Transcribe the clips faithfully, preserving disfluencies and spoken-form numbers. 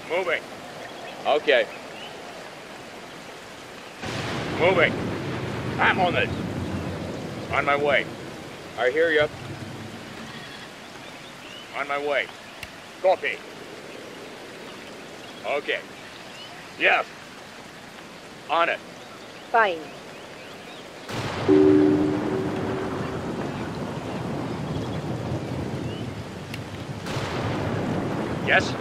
Moving. Okay. Moving. I'm on it. On my way. I hear you. On my way. Copy. Okay. Yes. On it. Fine. Yes?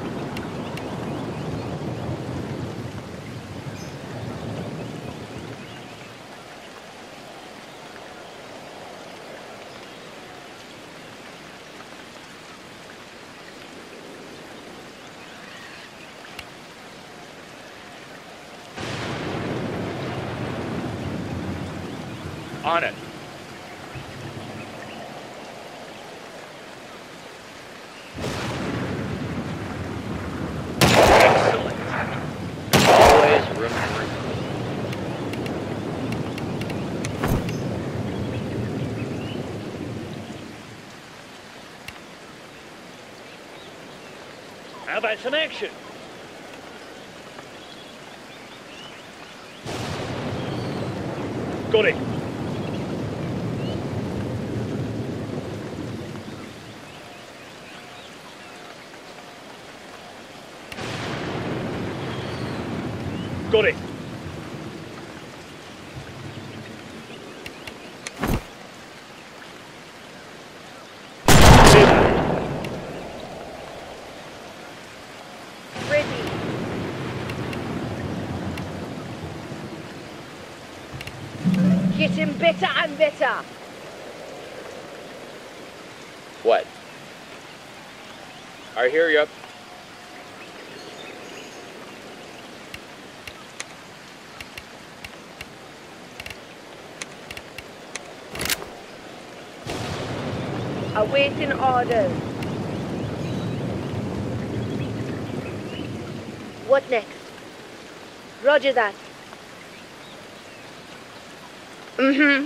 On it. Excellent. Always room for improvement. How about some action? Got it. Got it. Ready. Getting better and better. What? I hear you. Awaiting orders. What next? Roger that. Mm-hmm.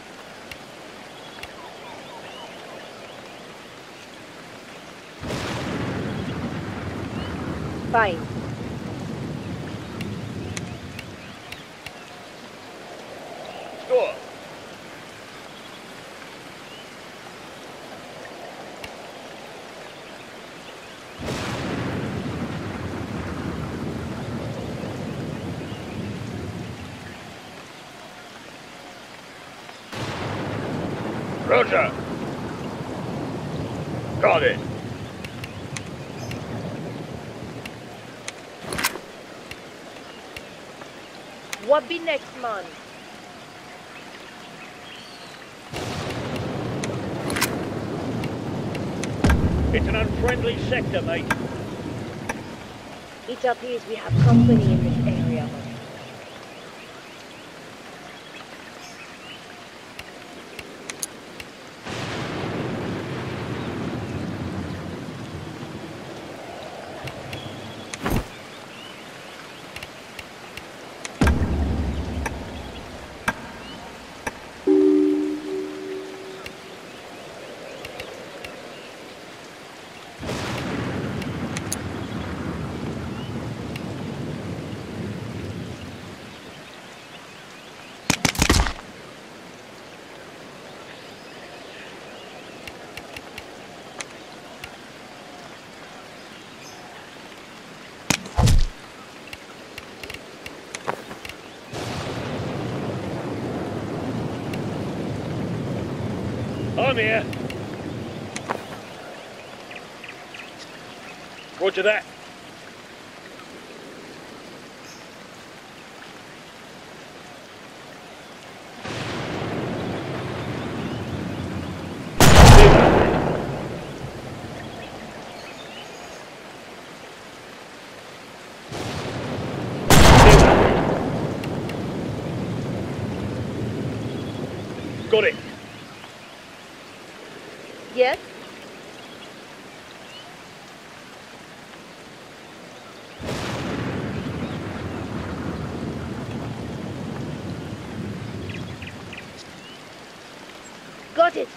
Fine. Score. Roger. Got it. What be next, man? It's an unfriendly sector, mate. It appears we have company in this area, man. I'm here. Roger that. Got it. Yes? Got it.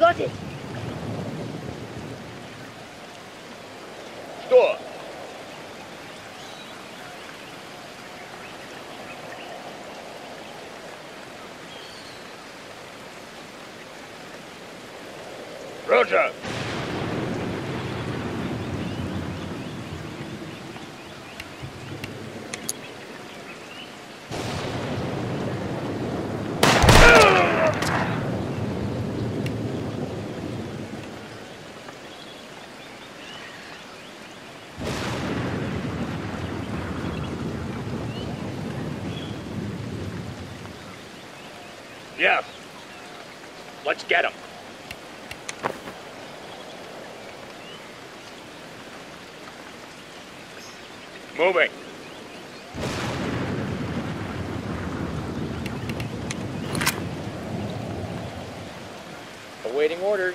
Got it. Store. Roger. Yes. Let's get him. Moving. Awaiting orders.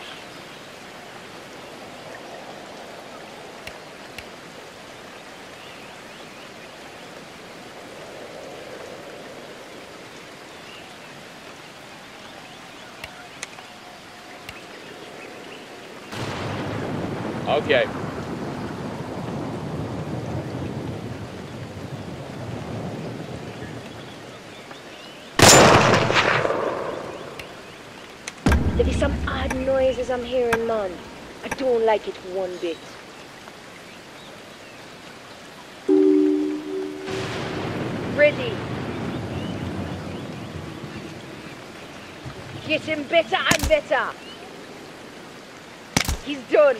Okay. There is some odd noises I'm hearing, man. I don't like it one bit. Ready. Getting better and better. He's done.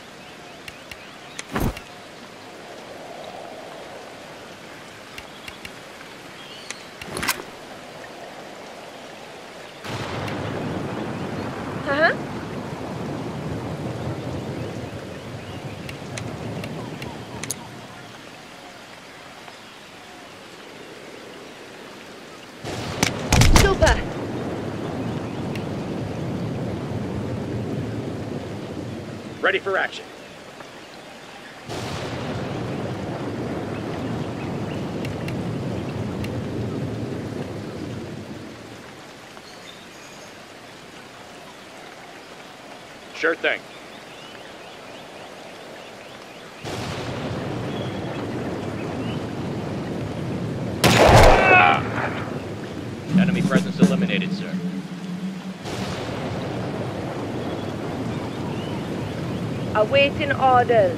Uh-huh. Super. Ready for action. Sure thing. Enemy presence eliminated, sir. Awaiting orders.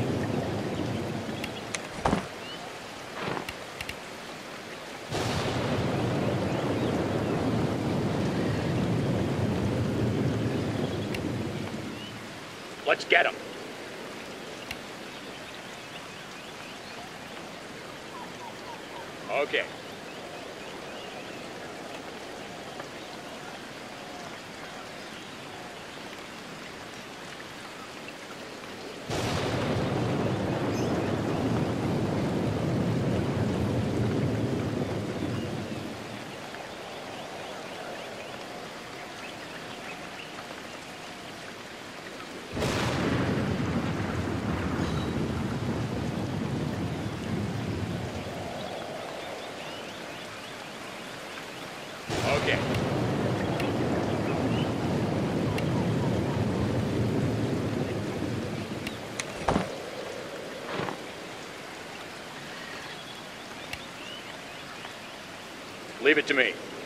Let's get him. Okay. Okay. Leave it to me.